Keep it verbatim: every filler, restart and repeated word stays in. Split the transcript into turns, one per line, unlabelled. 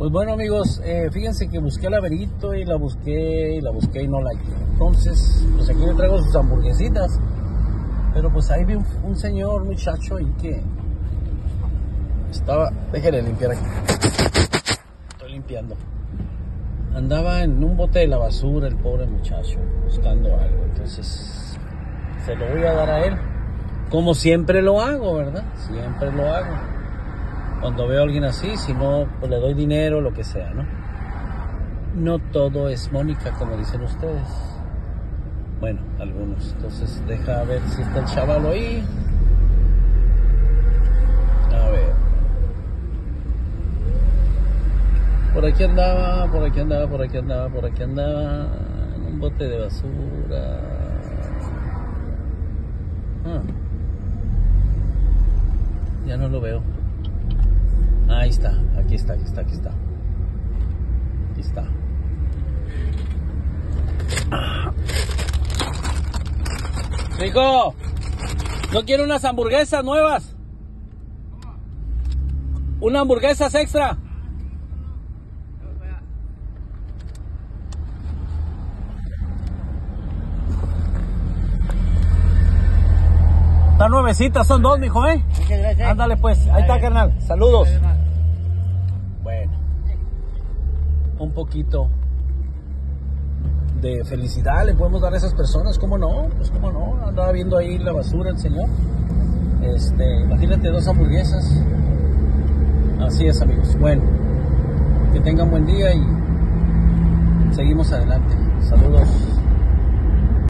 Pues bueno, amigos, eh, fíjense que busqué al Laberito y la busqué y la busqué y no la hallé. Entonces, pues aquí le traigo sus hamburguesitas. Pero pues ahí vi un, un señor, muchacho ahí que estaba... Déjale limpiar aquí. Estoy limpiando. Andaba en un bote de la basura el pobre muchacho, buscando algo. Entonces, se lo voy a dar a él. Como siempre lo hago, ¿verdad? Siempre lo hago. Cuando veo a alguien así, si no, pues le doy dinero, lo que sea, ¿no? No todo es Mónica, como dicen ustedes. Bueno, algunos. Entonces, deja ver si está el chavalo ahí. A ver. Por aquí andaba, por aquí andaba, por aquí andaba, por aquí andaba. En un bote de basura. Ah. Ya no lo veo. Ahí está, aquí está, aquí está, aquí está. Aquí está. Rico, ¿no quiero unas hamburguesas nuevas? ¿Una hamburguesas extra? Está nuevecita, son dos, mijo, ¿eh? Ándale pues, ahí está, carnal. Saludos. Bueno, un poquito de felicidad le podemos dar a esas personas, ¿cómo no? Pues cómo no, andaba viendo ahí la basura el señor. Este, imagínate dos hamburguesas. Así es, amigos. Bueno, que tengan buen día y seguimos adelante. Saludos.